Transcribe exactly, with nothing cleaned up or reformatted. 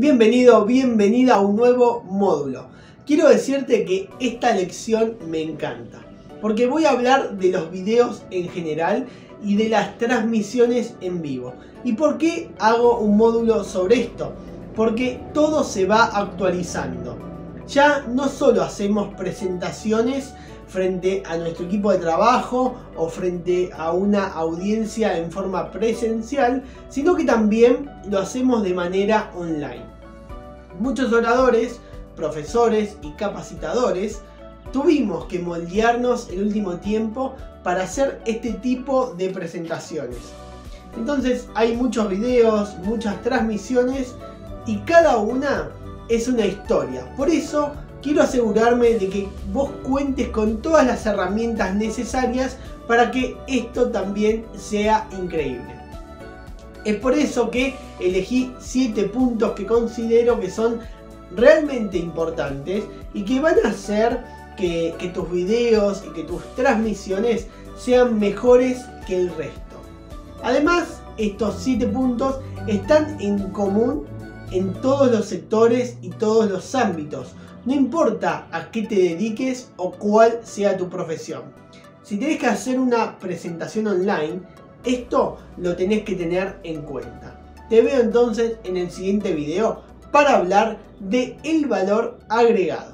Bienvenido, bienvenida a un nuevo módulo. Quiero decirte que esta lección me encanta, porque voy a hablar de los videos en general y de las transmisiones en vivo. ¿Y por qué hago un módulo sobre esto? Porque todo se va actualizando. Ya no solo hacemos presentaciones frente a nuestro equipo de trabajo o frente a una audiencia en forma presencial, sino que también lo hacemos de manera online. Muchos oradores, profesores y capacitadores tuvimos que moldearnos el último tiempo para hacer este tipo de presentaciones. Entonces hay muchos videos, muchas transmisiones y cada una es una historia. Por eso quiero asegurarme de que vos cuentes con todas las herramientas necesarias para que esto también sea increíble. Es por eso que elegí siete puntos que considero que son realmente importantes y que van a hacer que, que tus videos y que tus transmisiones sean mejores que el resto. Además, estos siete puntos están en común en todos los sectores y todos los ámbitos. No importa a qué te dediques o cuál sea tu profesión. Si tenés que hacer una presentación online, esto lo tenés que tener en cuenta. Te veo entonces en el siguiente video para hablar de el valor agregado.